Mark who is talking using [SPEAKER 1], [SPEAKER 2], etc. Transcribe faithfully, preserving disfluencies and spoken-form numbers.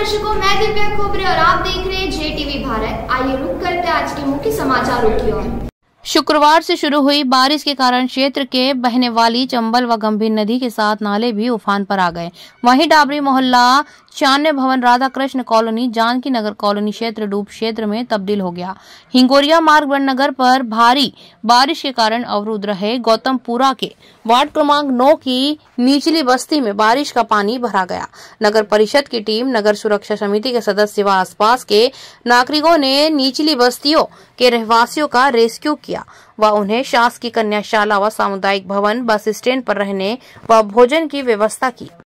[SPEAKER 1] दर्शकों, मैं दिव्या खोबरे और आप देख रहे हैं जे टीवी भारत। आइए रुक करते आज के मुख्य समाचारों की ओर।
[SPEAKER 2] शुक्रवार से शुरू हुई बारिश के कारण क्षेत्र के बहने वाली चंबल व गंभीर नदी के साथ नाले भी उफान पर आ गए। वहीं डाबरी मोहल्ला, चान्य भवन, राधा कृष्ण कॉलोनी, जानकी नगर कॉलोनी क्षेत्र डूब क्षेत्र में तब्दील हो गया। हिंगोरिया मार्ग वड़नगर पर भारी बारिश के कारण अवरुद्ध रहे गौतमपुरा के वार्ड क्रमांक नौ की निचली बस्ती में बारिश का पानी भरा गया। नगर परिषद की टीम, नगर सुरक्षा समिति के सदस्य व आसपास के नागरिकों ने निचली बस्तियों के रहवासियों का रेस्क्यू किया व उन्हें शासकीय कन्याशाला व सामुदायिक भवन, बस स्टैंड पर रहने व भोजन की व्यवस्था की।